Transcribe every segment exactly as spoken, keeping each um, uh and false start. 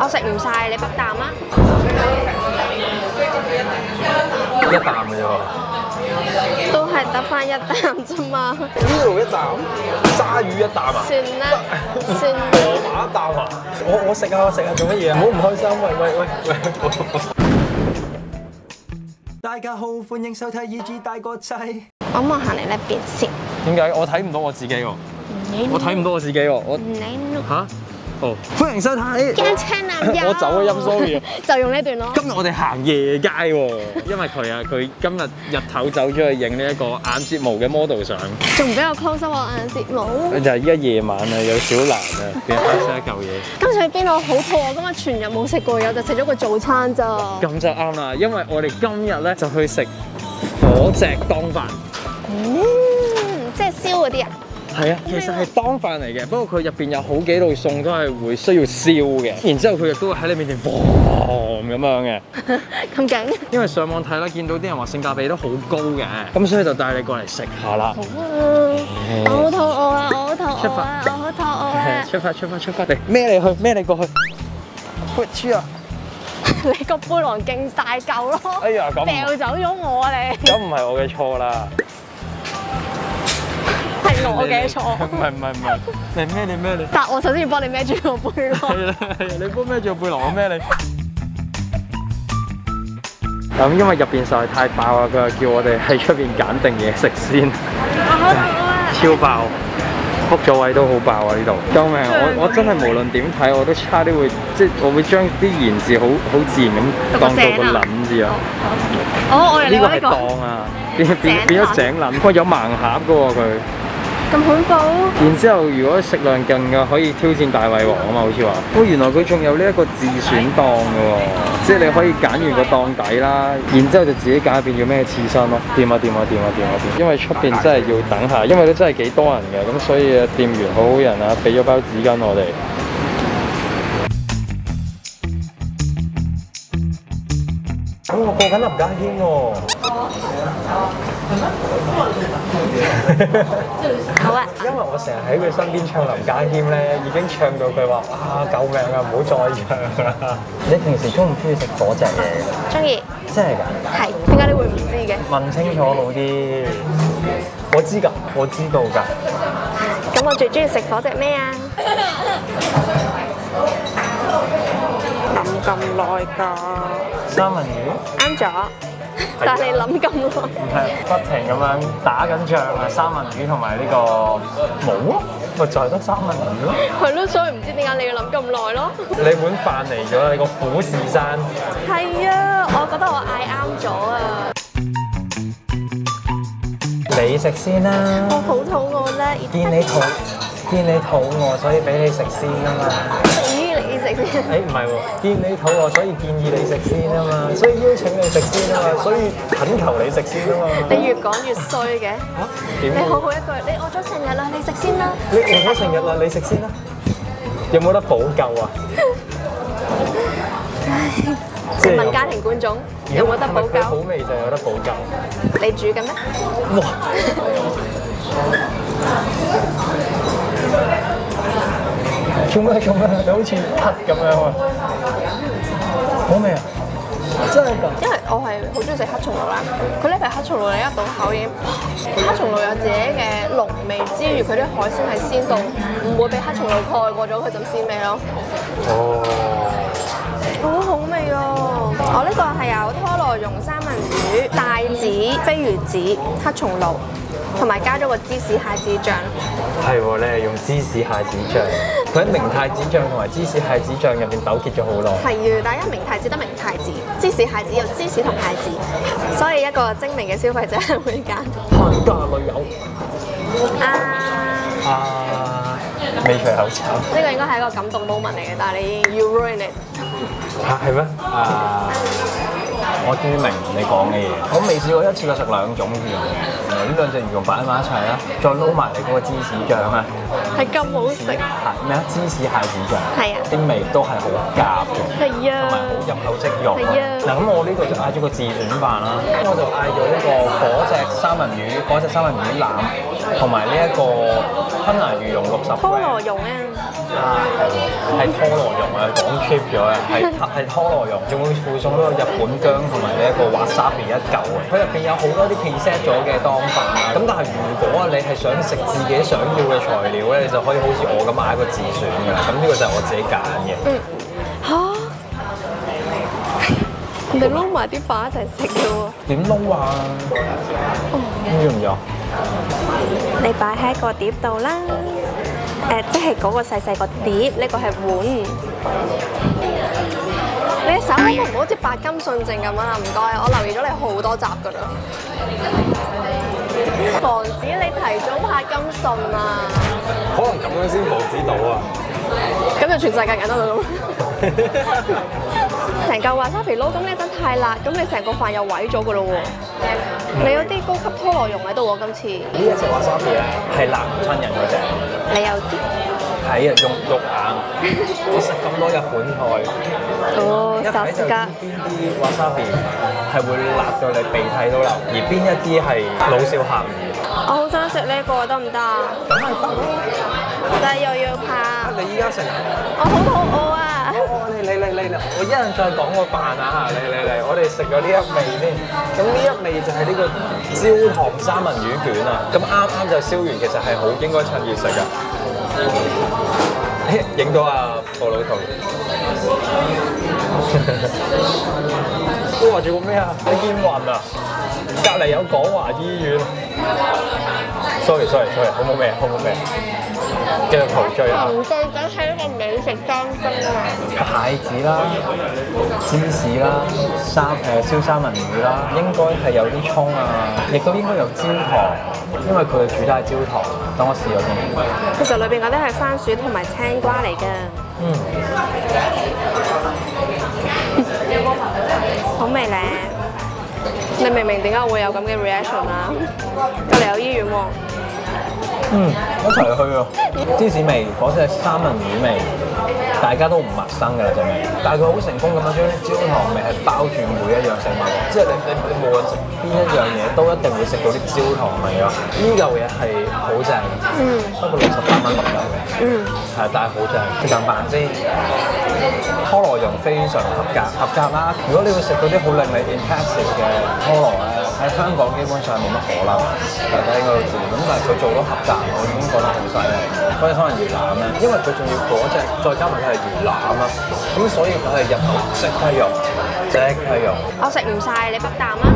我食唔晒，你北啖啊？ 一啖嘅啫喎， 都係得翻一啖啫嘛。 呢度一啖，鯊魚一啖啊！ 算啦，算啦。 河馬一啖啊！我我食啊我食啊，做乜嘢啊？唔好唔開心，喂喂喂喂！大家好，歡迎收睇《E G 大個仔》。 我望下你呢邊先。 點解我睇唔到我自己喎？我睇唔到我自己喎，我嚇。哦，歡迎收睇。 驚青男友。 我走咗音 ，sorry 啊。 就用呢段咯。 今日我哋行夜街喎，因為佢啊，佢今日日頭走咗去影呢一個眼睫毛嘅 model 相。 仲比較 close 我眼睫毛。 就係依家夜晚啊，有少難啊，變開食一嚿嘢。 今次去邊度好肚餓，今日全日冇食過嘢，就食咗個早餐咋。 咁就啱啦，因為我哋今日咧就去食火隻當飯。 嗯，即係燒嗰啲啊？ 係啊，其實係當飯嚟嘅，不過佢入邊有好幾道餸都係會需要燒嘅，然之後佢亦都會喺你面前黃咁樣嘅。 咁勁？ 因為上網睇啦，見到啲人話性價比都好高嘅，咁所以就帶你過嚟食下啦。 好啊！我好肚餓啊！我好肚餓啊！我好肚餓啊！ 出發出發出發嚟，孭你去，孭你過去。喂，豬啊！ 你個背囊勁大嚿咯！ 哎呀，咁掉走咗我啊你！ 咁唔係我嘅錯啦。 係我嘅錯。 唔係唔係唔係，你孭你孭你。 但我首先要幫你孭住個背囊。 係啦係啊，你幫孭住個背囊，我孭你。咁因為入邊實在太爆啦，佢就叫我哋喺出邊揀定嘢食先。超爆，book 咗位都好爆啊！呢度，救命！我我真係無論點睇，我都差啲會即係我會將啲言字好好自然咁當做個撚字啊！ 哦，我呢個係當啊，變變變咗井撚，不過有盲盒嘅喎佢。 咁恐怖！ 然之後，如果食量勁嘅，可以挑戰大胃王啊嘛，好似話。哦，原來佢仲有呢一個自選檔嘅喎，即係你可以揀完個檔底啦，然之後就自己揀入邊要咩刺身咯。掂啊掂啊掂啊掂啊掂！因為出邊真係要等下，因為都真係幾多人嘅，咁所以店員好好人啊，俾咗包紙巾我哋。咁我過緊林家謙喎。 好啊！ 因為我成日喺佢身邊唱林家謙咧，已經唱到佢話啊救命啊，唔好再唱啦！你平時中唔中意食嗰隻嘢㗎？ 中意。 真係㗎？ 係。點解你會唔知嘅？ 問清楚好啲。我知㗎，我知道㗎。 咁我最中意食嗰隻咩啊？諗咁耐㗎。 三文魚。 啱咗。但係你諗咁耐， 唔係不停咁樣打緊仗啊！三文魚同埋呢個冇啊，咪就係得三文魚咯。係咯，所以唔知點解你要諗咁耐咯。 你碗飯嚟咗，你個虎視山。 係啊，我覺得我嗌啱咗啊。 你食先啦。 我好肚餓啦， 見你肚見你肚餓，所以俾你食先啊嘛。 你食先。 誒唔係喎，見你肚餓，所以建議你食先啊嘛，所以邀請你食先啊嘛，所以懇求你食先啊嘛。 你越講越衰嘅。嚇？點？你好好一句，你餓咗成日啦，你食先啦。 你餓咗成日啦，你食先啦。有冇得補救啊？ 即係問家庭觀眾有冇得補救？ 好味就有得補救。 你煮嘅咩？ 哇！做咩做咩？你好似黑咁樣喎，好味啊！真係㗎！ 因為我係好中意食黑松露啦，佢呢皮黑松露你一到口已經，黑松露有自己嘅濃味之餘，佢啲海鮮係鮮到唔會俾黑松露蓋過咗佢陣鮮味咯。哦，好好味啊！我呢個係有拖羅蓉三文魚、帶子、飛魚子、黑松露。同埋加咗個芝士蟹子醬， 係喎，你係用芝士蟹子醬，佢喺明太子醬同埋芝士蟹子醬入邊糾結咗好耐。係啊，大家明太子得明太子，芝士蟹子有芝士同蟹子，所以一個精明嘅消費者係會揀。 慳家女友啊啊！未除口罩。 呢個應該係一個感動 moment 嚟嘅，但係你要 ruin it。 嚇係咩？啊！我終於明你講嘅嘢，我未試過一次過食兩種添。 原來呢兩隻魚肉擺埋一齊啦，再撈埋你嗰個芝士醬啊， 係咁好食。 係咩啊？芝士蟹子醬， 係啊， 啲味都係好夾嘅， 係啊， 同埋好入口即溶。 係啊。 嗱咁我呢度就嗌咗個自選飯啦，咁我就嗌咗呢個火隻三文魚、火隻三文魚腩，同埋呢一個吞拿魚蓉六十 gram。 菠蘿蓉啊！ 啊，係係拖羅蓉啊，講 cheap 咗啊，係係拖羅蓉，仲會附送呢個日本薑同埋呢一個 wasabi 一嚿啊。佢入邊有好多啲 preset 咗嘅當飯啊。咁但係如果啊你係想食自己想要嘅材料咧，你就可以好似我咁買一個自選㗎啦。咁呢個就係我自己揀嘅。 嗯，嚇！人哋撈埋啲飯一齊食嘅喎。 點撈啊？要唔要？ 你擺喺個碟度啦。誒，即係嗰個細細個碟，呢個係碗。你手可唔好似白金信正咁啊？唔該，我留意咗你好多集㗎啦。防止你提早拍金信啊！ 可能咁樣先防止到啊！ 咁就全世界人都咁。成嚿華沙皮撈，咁你真太辣，咁你成個飯又毀咗㗎咯喎！你有啲高級拖羅蓉喺度喎，今次。 呢一隻華沙皮咧係辣唔親人嗰隻。 你又知？ 係啊，用肉眼。我食咁多日本菜， 哦， 一睇就知薩斯加。 邊啲華沙皮係會辣到你鼻涕都流，而邊一啲係老少咸宜。 我好想食呢個，得唔得啊？ 梗係得啦！ 但係又要怕。 你依家食？ 我好肚餓啊！ 哦，你你你你你，我一陣再講個飯啊嚇！嚟嚟嚟，我哋食咗呢一味先。咁呢一味就係呢個焦糖三文魚卷啊！咁啱啱就燒完，其實係好應該趁熱食㗎。影到啊，布老圖。都話住個咩啊？你見暈啊？隔離有廣華醫院。sorry sorry sorry，好冇味啊，好冇味啊！繼續陶醉啊！ 陶醉緊係一個美食當中啊！ 蟹子啦、芝士啦、三誒燒三文魚啦，應該係有啲葱啊，亦都應該有焦糖，因為佢嘅主打係焦糖。等我試咗先。 其實裏邊嗰啲係番薯同埋青瓜嚟㗎。 嗯。 好味咧！你明唔明點解會有咁嘅 reaction 啊？隔離有醫院喎。 嗯，一齊去啊！芝士味、嗰隻三文魚味，大家都唔陌生㗎啦，隻味。但係佢好成功咁樣將啲焦糖味係包住每一樣食物，即係你你你無論食邊一樣嘢，都一定會食到啲焦糖味咯。呢嚿嘢係好正，嗯，不過六十八蚊六嚿嘅，嗯，係，但係好正。食啖飯先，拖羅蓉非常合格，合格啦。如果你會食到啲好令你 impressive 嘅拖羅咧，喺香港基本上冇乜可能，大家應該都知。咁但係佢做到合格，我已經覺得好犀利。嗰隻可能魚腩咧，因為佢仲要嗰隻，再加埋佢係魚腩啊，咁所以佢係入口即刻肉，即刻肉。 我食唔晒，你北啖啊！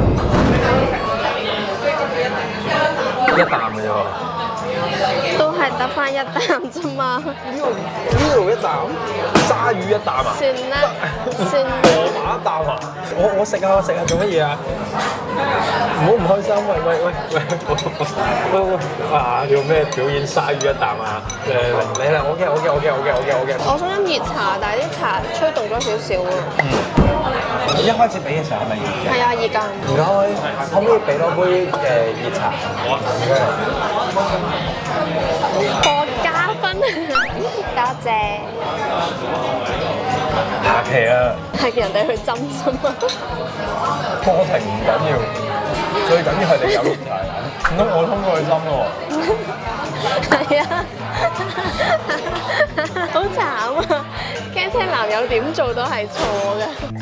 一啖嘅啫喎。 都係得翻一啖啫嘛。 呢度呢度一啖，鯊魚一啖啊！ 算啦，算啦。 河馬一啖啊！我我食啊，我食啊，做乜嘢啊？唔好唔開心，喂喂喂喂喂喂！啊，要咩表演鯊魚一啖啊？誒嚟嚟啦！我嘅我嘅我嘅我嘅我嘅我嘅。 我想飲熱茶，但係啲茶吹凍咗少少喎。 一開始俾嘅時候係咪熱嘅？ 係啊，熱㗎。 唔該，可唔可以俾多杯誒熱茶？好啊，唔該。 我加分，多謝。 下期啊， 係叫人哋去斟啫嘛。 過程唔緊要，最緊要係你有熱茶飲。唔通我通過去斟咯？ 係啊，好慘啊！驚聽男友點做都係錯嘅。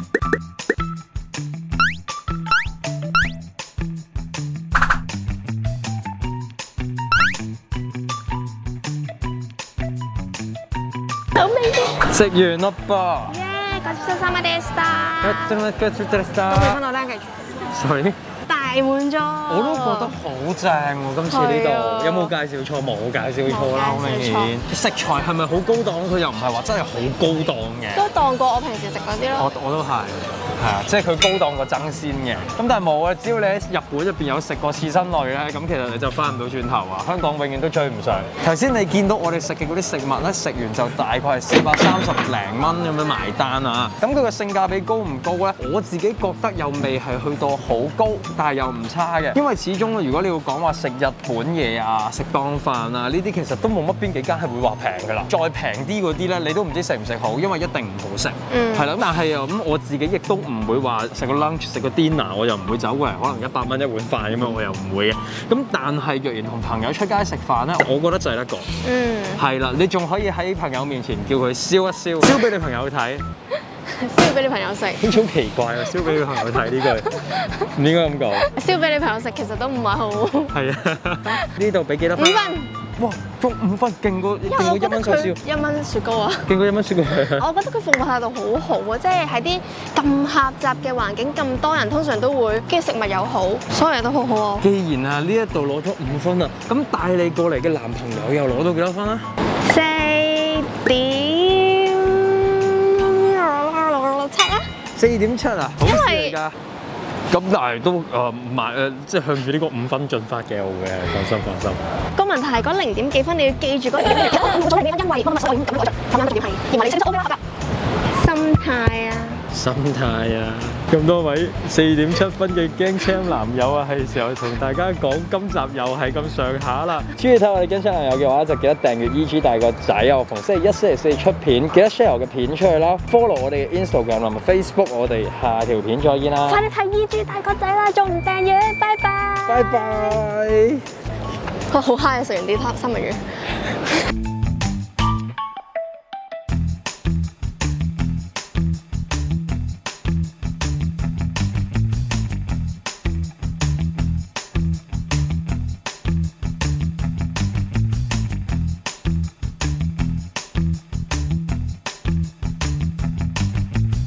好味啲！ 食完啦噃。 耶！ごちそうさまでした。 ごちそうさ都俾翻我啦，繼續。 Sorry。 大滿咗。 我都覺得好正喎，今次呢度有冇介紹錯？冇介紹錯啦，好明顯。食材係咪好高檔？佢又唔係話真係好高檔嘅。 都當過我平時食嗰啲咯。 我我都係，係啊，即係佢高檔過爭鮮嘅。咁但係冇啊，只要你喺日本入邊有食過刺身類咧，咁其實你就翻唔到轉頭啊！香港永遠都追唔上。頭先你見到我哋食嘅嗰啲食物咧，食完就大概係四百三十零蚊咁樣埋單啊！咁佢嘅性價比高唔高咧？我自己覺得又未係去到好高，但係又唔差嘅，因為始終如果你要講話食日本嘢啊、食檔飯啊呢啲，其實都冇乜邊幾間係會話平㗎啦。再平啲嗰啲咧，你都唔知食唔食好，因為一定唔好食。嗯，係啦。咁但係又咁，我自己亦都唔會話食個 lunch、食個 dinner，我又唔會走過嚟，可能一百蚊一碗飯咁樣，我又唔會嘅。咁但係若然同朋友出街食飯咧，我覺得就係得過。嗯，係啦，你仲可以喺朋友面前叫佢燒一燒，燒俾你朋友睇。 燒俾你朋友食， 好似好奇怪啊！燒俾你朋友睇呢句，唔應該咁講。燒俾你朋友食其實都唔係好。係啊，呢度俾幾多分？五分。哇，中五分，勁過勁過一蚊脆燒。 一蚊雪糕啊！ 勁過一蚊雪糕。 我覺得佢服務態度好好啊，即係喺啲咁狹窄嘅環境，咁多人通常都會，跟住食物又好，所有嘢都好好啊。 既然啊呢一度攞咗五分啊，咁帶你過嚟嘅男朋友又攞到幾多分啊？ 四點。 四點七啊，好事嚟㗎。咁但係都誒唔係誒，即係向住呢個五分進發嘅，我會係放心放心。 個問題係嗰零點幾分，你要記住嗰零點幾分。我冇咗你嘅因為嗰個實我已經咁咗，咁樣重點係認為你成績 O K 啦㗎。心態啊， 心態啊！咁多位四點七分嘅驚青男友啊，係時候同大家講今集又係咁上下啦。中意睇我哋驚青男友嘅話，就記得訂閱 E G 大個仔啊！逢星期一、星期四出片，記得 share 我嘅片出去啦。Follow 我哋嘅 Instagram 同埋 Facebook， 我哋下條片再見啦。 快啲睇 E G 大個仔啦，仲唔訂閱？拜拜。 拜拜。 我好 high 啊！食完啲三文魚。